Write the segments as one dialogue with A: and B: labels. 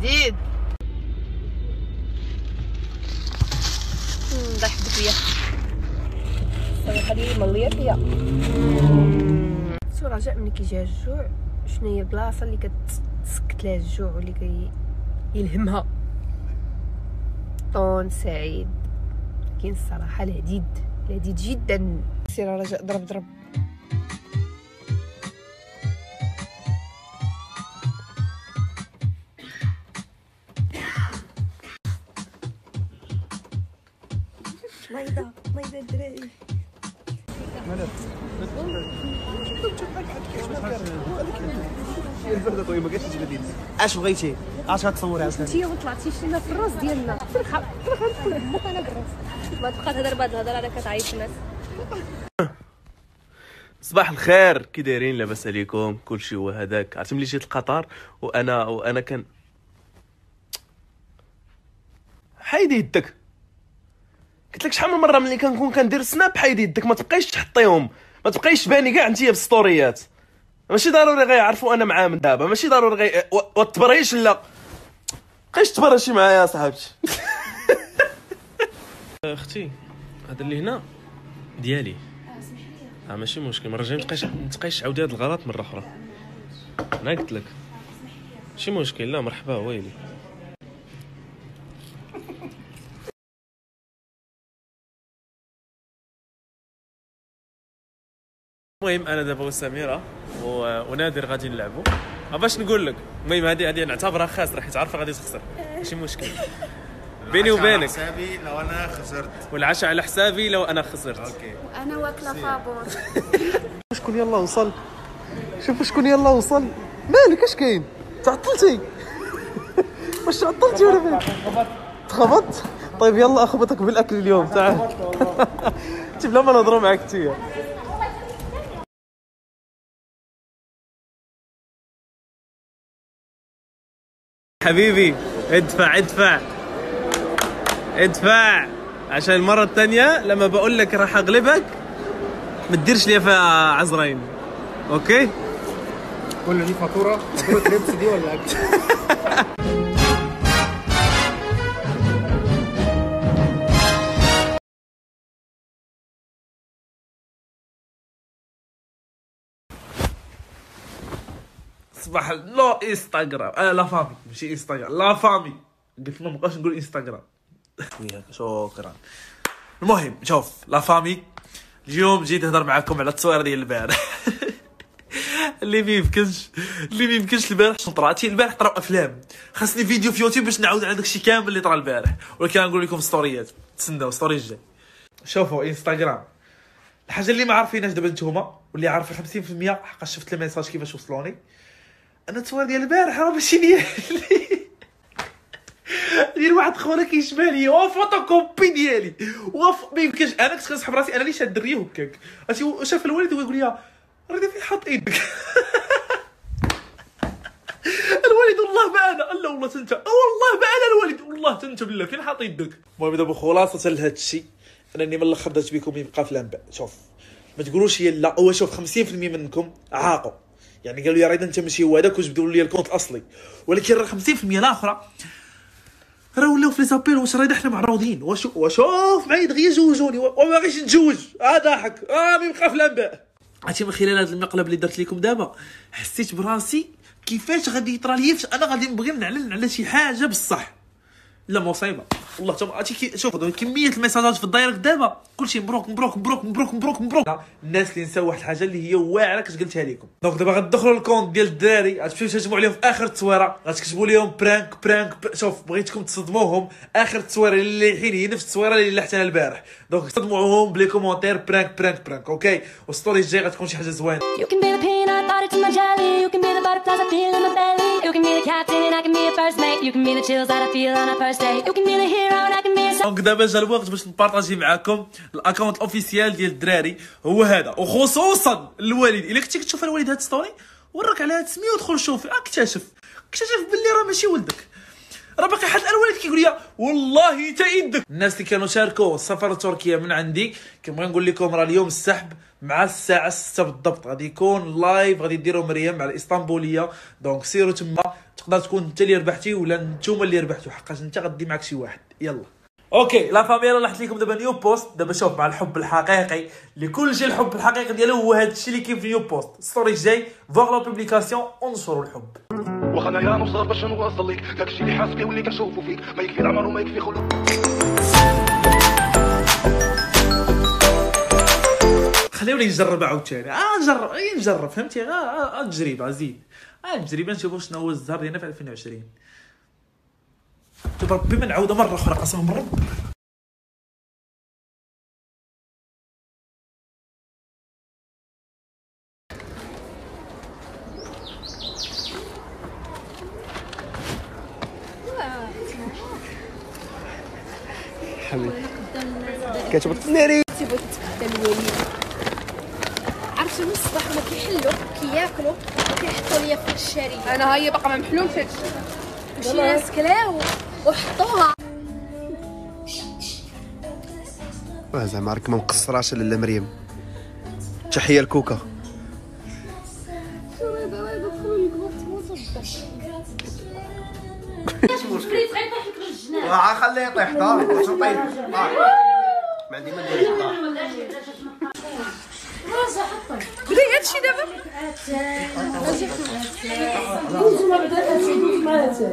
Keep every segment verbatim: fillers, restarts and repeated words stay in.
A: جديد. الله يحفظك فيا الصراحه لي مليه فيا. شو رجاء ملي كيجيها الجوع شنو هي البلاصه اللي كتسكت لها الجوع واللي كيلهمها؟ طون سعيد. كاين الصراحه العديد العديد جدا. سير رجاء ضرب ضرب. مايضة مايضة الدراري.
B: اش بغيتي؟ اش غتصوري
A: انت ما طلعتيش لنا في الراس ديالنا في الخ في الخ مخ انا بالراس. ما تبقى تهضر بهاد الهضره راه كتعيط الناس.
C: صباح الخير، كي دايرين؟ لاباس عليكم؟ كلشي هو هذاك. عرفتي ملي جيت القطار وانا وانا كان حيدي يدك. قلت لك شحال من مره ملي كنكون كندير سناب حيدي يدك، ما تبقايش تحطيهم، ما تبقايش تباني كاع انت في ستوريات. ماشي ضروري غيعرفوا انا معاه من دابا، ماشي ضروري غي وتبريش. لا بقايش تبرشي معايا صاحبتي. اختي هذا اللي هنا ديالي. اه ماشي مشكل، المره الجايه متبقايش متبقايش تعاودي هاد الغلط مره اخرى. انا قلت لك ماشي مشكل. لا مرحبا ويلي. المهم انا دابا وسميره ونادر غادي نلعبوا. باش نقول لك المهم هذه هذه نعتبرها خاسره حيت عارفه غادي تخسر، ماشي مشكل. بيني وبينك
D: على حسابي لو انا خسرت،
C: والعشاء على حسابي لو انا خسرت.
D: اوكي.
A: وانا واكله فابور.
B: شكون يلا وصل؟ شوفوا شكون يلا وصل. مالك اش كاين؟ تعطلتي؟ واش تعطلتي ولا فين؟ تخبطت؟ طيب يلا اخبطك بالاكل اليوم. تعال انت بلا ما نهضروا معاك انت.
C: حبيبي ادفع ادفع ادفع عشان المره الثانيه لما بقول لك راح اغلبك ما تديرش لي فيها عزرين. اوكي؟
D: كل دي فاتوره فاتوره لبس دي ولا اكل؟
C: صباح لا انستغرام. انا لا فامي ماشي انستغرام، لا فامي. قلت ما نبقاش نقول انستغرام. شكرا. المهم شوف لا فامي، اليوم جيت نهضر معكم على التصويره ديال البارح. اللي ما يمكنش اللي ما يمكنش البارح شنو طرا. البارح طراو افلام، خاصني فيديو في يوتيوب باش نعاود على داكشي كامل اللي طرا البارح، ولكن غنقول لكم ستوريات. تسناو ستوري الجاي. شوفوا انستغرام الحاجه اللي ما عارفينهاش دابا نتوما واللي عارفين خمسين في المية حقاش شفت الميساج كيفاش وصلوني. انا التصوير ديال البارح راه ماشي ديالي، ديال واحد خونا كيشبه لي وفوتو كوبي ديالي وف ما يمكنش. انا كنت كنسحب راسي انا اللي شاد الريه هكاك. عرفتي شاف الوالد ويقول لي راه فين حاط ايدك. الوالد والله ما انا. لا والله انت والله ما انا الوالد والله انت بالله فين حاط يدك. المهم دابا خلاصه لهذا الشيء انني من الاخر درت بكم يبقى في الانباء. شوف ما تقولوش هي لا. هو شوف خمسين في المية منكم عاقوا، يعني قالوا يا ريت انت ماشي هو هذاك وجبدوا لي الكونت الاصلي، ولكن راه خمسين في المية الاخرى راه ولاو في لي زابيل. واش راه حنا معروضين؟ واش وشوف معايا دغيا زوجوني وما غيش نتزوج. اه ضاحك اه يبقى في الانباء. عرفتي من خلال هذا المقلب اللي درت لكم دابا حسيت براسي كيفاش غادي يطرى لي. انا غادي نبغي نعلن على شي حاجه بصح. لا مصيبه والله. تما عرفتي شوف كميه الميساجات في الدايركت دابا كلشي مبروك مبروك مبروك مبروك مبروك مبروك. الناس اللي نساو واحد الحاجه اللي هي واعره كنت قلتها لكم. دونك دابا غتدخلوا الكونت ديال الدراري غتمشيو تهجموا عليهم في اخر التصويره، غتكتبوا لهم برانك برانك. شوف بغيتكم تصدموهم اخر التصويره اللي حين هي نفس التصويره اللي لحتها البارح. دونك تصدموهم بلي كومونتير برانك برانك برانك. اوكي والستوري الجاي غتكون شي حاجه زوينه. You can be the peanut butter to my jelly, you can be the butterflies I feel in my belly, you can be the captain and I can be a first mate, you can be the chills that I feel on a first date, you can be the hero and I can be a. دونك دابا جا الوقت باش نبارطاجي معكم الاكونت اوفيسيال ديال الدراري هو هذا، وخصوصا الوالد. الا كنتي كتشوف الوالد هاد ستوري ورك على هاد السميه ودخل شوف اكتشف اكتشف باللي راه ماشي ولدك، راه باقي حد الوالد كيقول لي والله حتى يدك. الناس اللي كانوا شاركوا السفر لتركيا من عندي كنبغي نقول لكم راه اليوم السحب مع الساعه ستة بالضبط غادي يكون لايف، غادي ديروا مريم على الاسطنبوليه. دونك سيروا تما، تقدر تكون انت اللي ربحتي ولا نتوما اللي ربحتوا، حقاش انت غدي معك شي واحد. يلا اوكي لا فامي، يلا لاحظت لكم دابا نيو بوست. دابا شوف، مع الحب الحقيقي لكل شيء، الحب الحقيقي ديالو هو هذا الشيء اللي كاين في نيو بوست. ستوري جاي فوغ لا بوبليكاسيون، انشروا الحب.
E: واخا يا نوصل باش نوصل ليك داكشي اللي حاس بيه واللي كنشوفو فيك، ما يكفي العمر وما يكفي خلود.
C: خليوني نجرب عاوتاني، اه نجرب اي نجرب فهمتي، اه اه تجربه زيد، اه تجربه نشوفوا شنو هو الزهر ديالنا في ألفين وعشرين. شوف ربي ما نعاودها مره اخرى قسما بالرب.
B: كتبغي ناري
A: تيبغي تتقدم الوليد. عرفتي من الصباح هما كيحلوا كياكلوا وكيحطوا ليا في الشاريه. انا هاي باقا ما محلومش هادشي، وشي ناس كلاو وحطوها.
B: واه زعما راك ما مقصراش لاله مريم. تحيه لكوكا.
F: واه خليه يطيح دار شنو طيح ما عندي ما ندير
A: بدا هادشي دابا.
G: انتما بعدا كتعيدوا مع هاتاي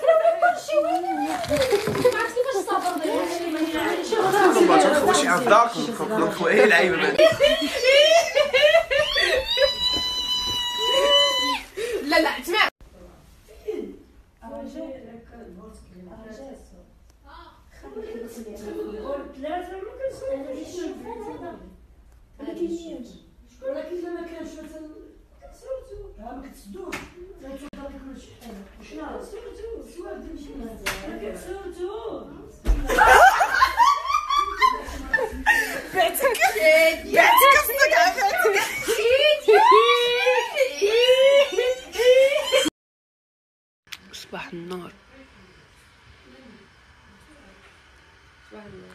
F: ما تنخوش عند داركم نخو هي العيبه.
A: لا لا تسمع
G: ولكن الا ما كانش مثلا كنسرتو ها ما كتسدوش لا تفضل كل شي حاجه وشنو سرتو شو هاد الشيء ما كتسرتو
A: بعتك بعتك اصلك عبعتك. صباح النور. صباح النور.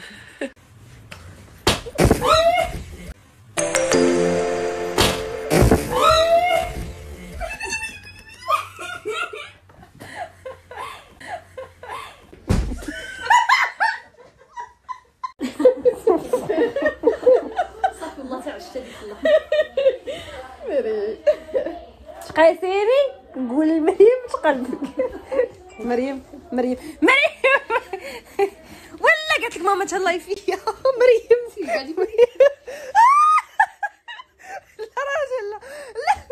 A: صافي والله تعشت هذيك اللحظه. مريم تقاسيري نقول لمريم تقلبك. مريم مريم مريم ولا قالت لك ماما تهلاي فيا. مريم لا راجل لا لا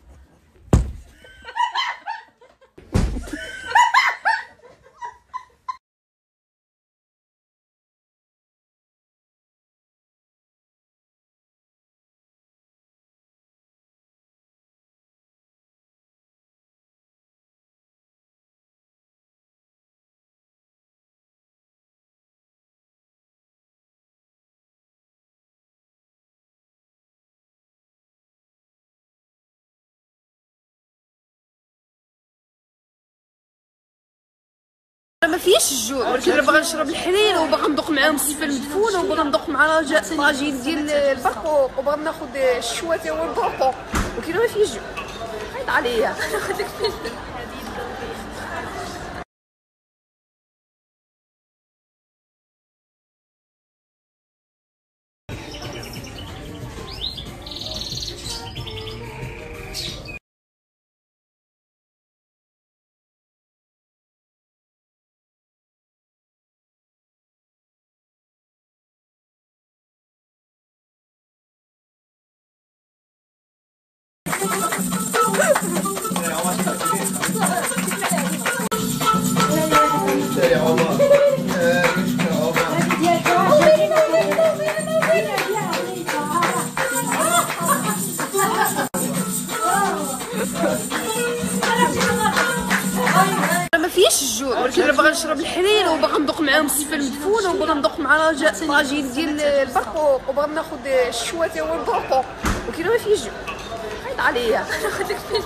A: ما فيش الجوع، ولكن باغا نشرب الحليل وباغا ندوق معاهم السفه المدفونه وباغا ندوق مع طاجين ديال البرقوق وباغا ناخذ الشواته والبرقوق، ولكن ما فيش الجوع. عيط عليا ناخذ لك فيلم. ما فيش الجوع، ولكن باغا نشرب الحليل وباغا ندوق معاهم السفه المدفونه وباغا ندوق مع طاجين ديال البرقوق وباغا ناخذ الشواته والبرقوق، ولكن ما فيش الجوع. عيط عليا ناخذ لك فيلم.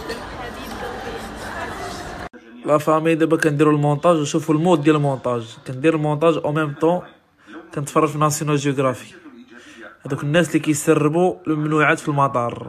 C: لا فامي دابا كنديروا المونتاج وشوفوا المود ديال المونتاج. كندير المونتاج او ميم طون كنتفرج في ناسيونال جيوغرافي. هذوك الناس اللي كيسربوا الممنوعات في المطار.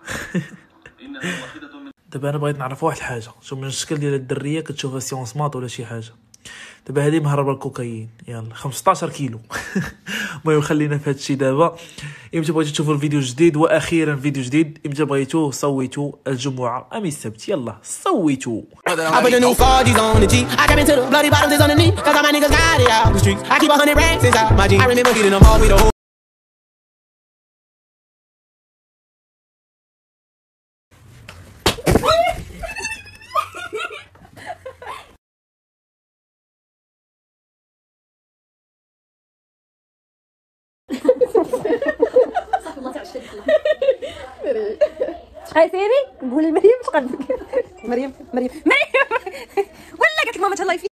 C: دابا انا بغيت نعرف واحد الحاجه، شوف من الشكل ديال الدريه كتشوفها سيونس ماط ولا شي حاجه. دابا هذه مهربه الكوكايين، يلا خمسطاش كيلو. المهم خلينا في هذا الشيء دابا. امتى بغيتو تشوفوا الفيديو جديد؟ واخيرا فيديو جديد. امتى بغيتو صويتو الجمعه ام السبت؟ يلا صويتو.
H: I put the new four G's on the G. I got into the bloody bottoms is underneath. Cause all my niggas got it out the streets. I keep a hundred racks inside my jeans. I remember getting them all with the whole.
I: صافي الله تعشى شحال سيري نقول لمريم اش قدك مريم مريم مريم ولا قالت لك ماما تهلاي فيك.